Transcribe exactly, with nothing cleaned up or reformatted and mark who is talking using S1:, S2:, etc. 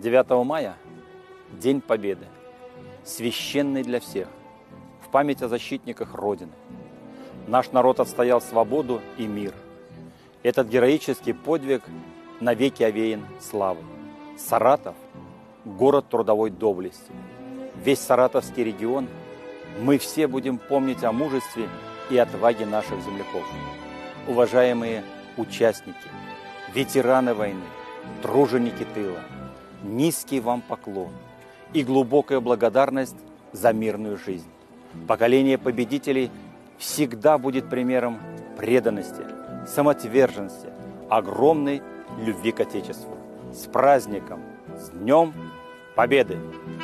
S1: девятого мая – День Победы, священный для всех, в память о защитниках Родины. Наш народ отстоял свободу и мир. Этот героический подвиг навеки овеян славой. Саратов – город трудовой доблести. Весь Саратовский регион мы все будем помнить о мужестве и отваге наших земляков. Уважаемые участники, ветераны войны, труженики тыла, низкий вам поклон и глубокая благодарность за мирную жизнь. Поколение победителей всегда будет примером преданности, самоотверженности, огромной любви к Отечеству. С праздником! С Днем Победы!